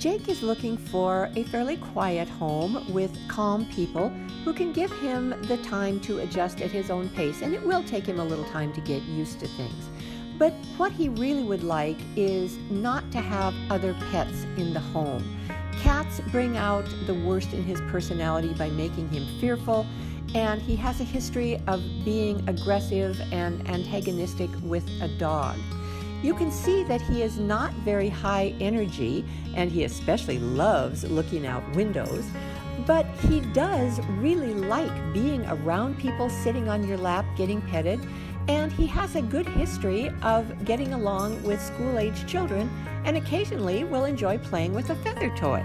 Jake is looking for a fairly quiet home with calm people who can give him the time to adjust at his own pace, and it will take him a little time to get used to things. But what he really would like is not to have other pets in the home. Cats bring out the worst in his personality by making him fearful, and he has a history of being aggressive and antagonistic with a dog. You can see that he is not very high energy, and he especially loves looking out windows, but he does really like being around people, sitting on your lap, getting petted, and he has a good history of getting along with school-age children and occasionally will enjoy playing with a feather toy.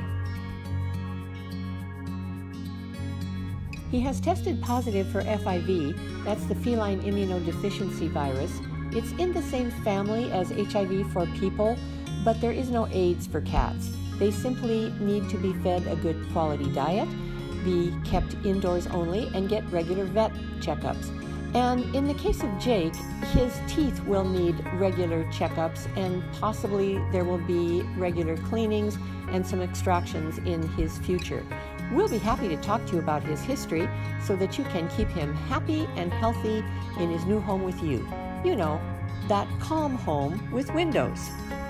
He has tested positive for FIV, that's the feline immunodeficiency virus. It's in the same family as HIV for people, but there is no AIDS for cats. They simply need to be fed a good quality diet, be kept indoors only, and get regular vet checkups. And in the case of Jake, his teeth will need regular checkups, and possibly there will be regular cleanings and some extractions in his future. We'll be happy to talk to you about his history so that you can keep him happy and healthy in his new home with you. You know, that calm home with windows.